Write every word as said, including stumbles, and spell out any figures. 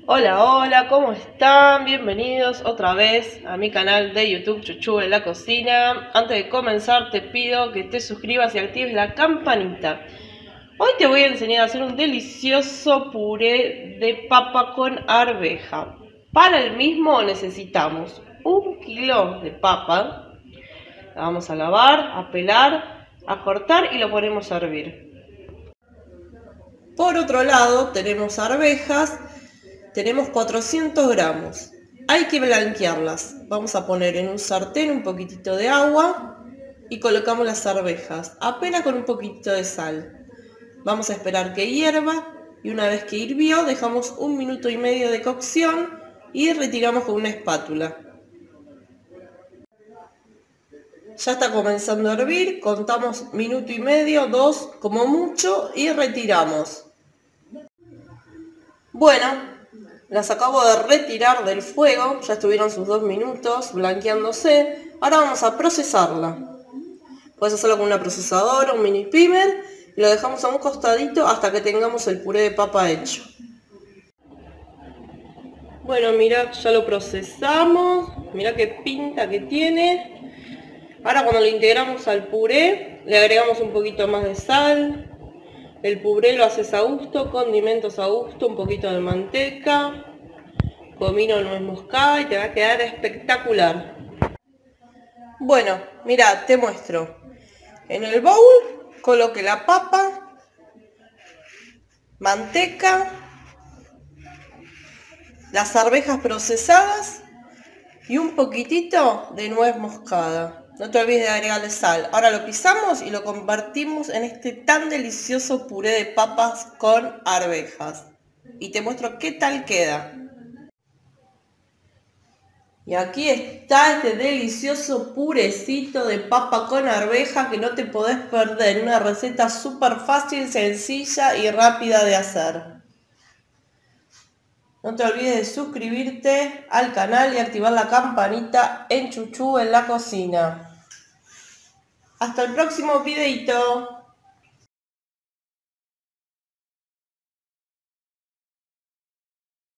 Hola, hola, ¿cómo están? Bienvenidos otra vez a mi canal de YouTube Chuchu en la cocina. Antes de comenzar te pido que te suscribas y actives la campanita. Hoy te voy a enseñar a hacer un delicioso puré de papa con arveja. Para el mismo necesitamos un kilo de papa. La vamos a lavar, a pelar, a cortar y lo ponemos a hervir. Por otro lado tenemos arvejas. Tenemos cuatrocientos gramos. Hay que blanquearlas. Vamos a poner en un sartén un poquitito de agua y colocamos las arvejas, apenas con un poquito de sal. Vamos a esperar que hierva y una vez que hirvió dejamos un minuto y medio de cocción y retiramos con una espátula. Ya está comenzando a hervir, contamos minuto y medio, dos como mucho y retiramos. Bueno, las acabo de retirar del fuego, ya estuvieron sus dos minutos blanqueándose. Ahora vamos a procesarla. Puedes hacerlo con una procesadora, un mini pimer, y lo dejamos a un costadito hasta que tengamos el puré de papa hecho. Bueno, mirá, ya lo procesamos, mirá qué pinta que tiene. Ahora cuando lo integramos al puré, le agregamos un poquito más de sal. El puré lo haces a gusto, condimentos a gusto, un poquito de manteca, comino, nuez moscada y te va a quedar espectacular. Bueno, mira, te muestro. En el bowl coloqué la papa, manteca, las arvejas procesadas y un poquitito de nuez moscada. No te olvides de agregarle sal. Ahora lo pisamos y lo convertimos en este tan delicioso puré de papas con arvejas. Y te muestro qué tal queda. Y aquí está este delicioso purecito de papa con arveja que no te podés perder. Una receta súper fácil, sencilla y rápida de hacer. No te olvides de suscribirte al canal y activar la campanita en Chuchu en la cocina. Hasta el próximo videito.